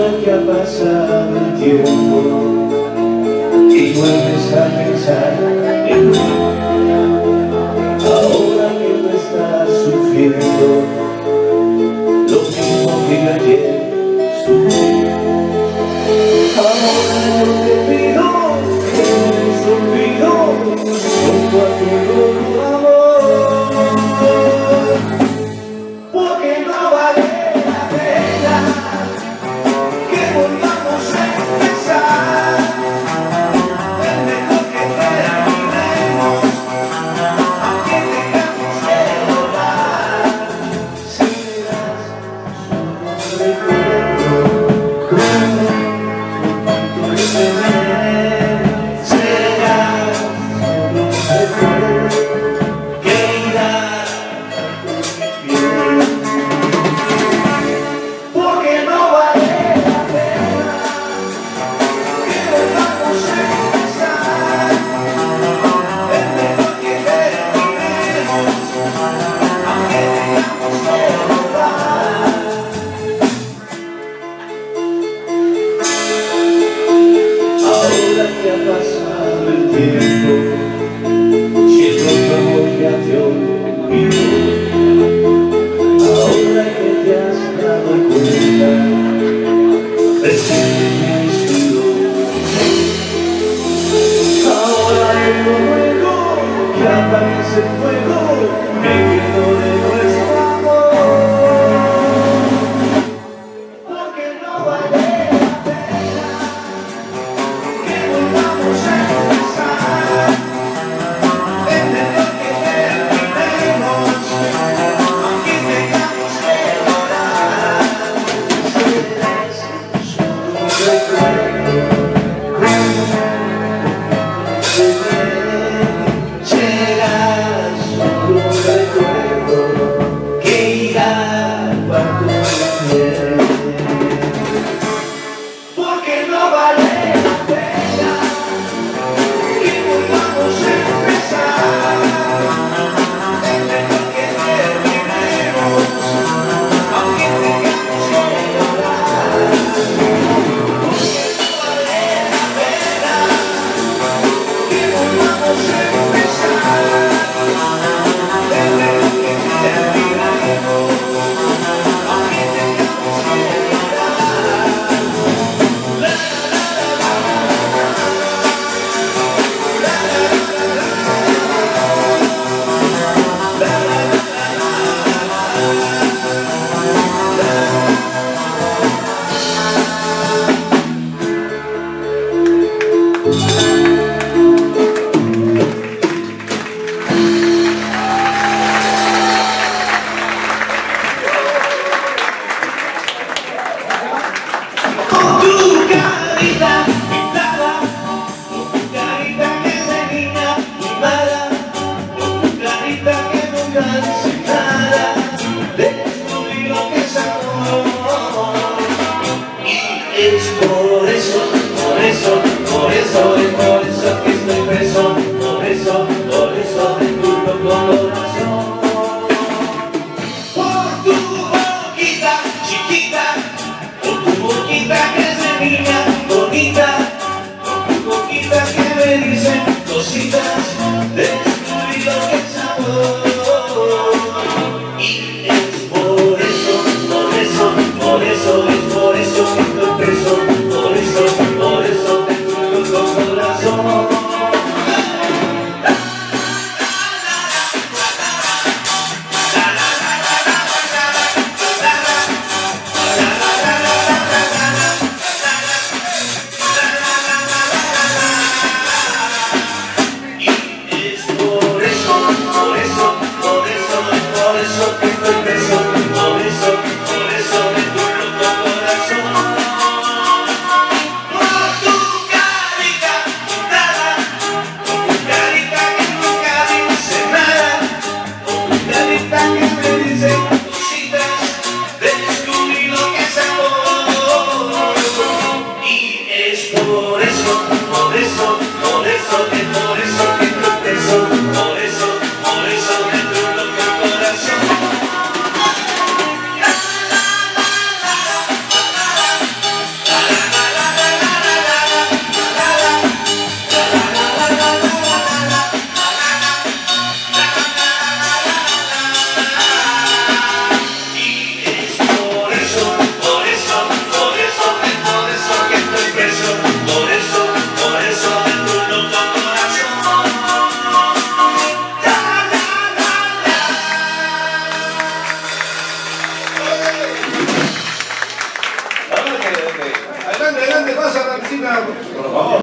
que ha pasado el tiempo y vuelves a pensar en mí, ahora que tú estás sufriendo lo mismo que yo ayer sufrí. Ahora yo te pido que me des olvido junto a tu loco amor, porque no vale la pena que volvamos a empezar. Es mejor que terminemos, aunque tengamos que llorar. Serás solo un recuerdo crudo. Que ha pasado el tiempo, siento tu amor ya te olvidó. Ahora que te has dado cuenta, recibe mi desvío. Ahora yo ruego que apagues el fuego, me quedo de nuestro amor, porque no vale la pena que volvamos a empezar. Es mejor que terminemos, aunque tengamos que llorar. Serás solo un recuerdo crudo. Serás solo un recuerdo que irá cuando muera, porque no vale la pena que volvamos a empezar. Es mejor que terminemos, aunque tengamos que llorar. Porque no vale la pena que volvamos a empezar. Es mejor que terminemos, aunque tengamos que por eso que estoy preso, por eso tengo un corazón. Por tu boquita chiquita, por tu boquita que es de niña bonita, por tu boquita que me dicen cositas, descubrí lo que es amor.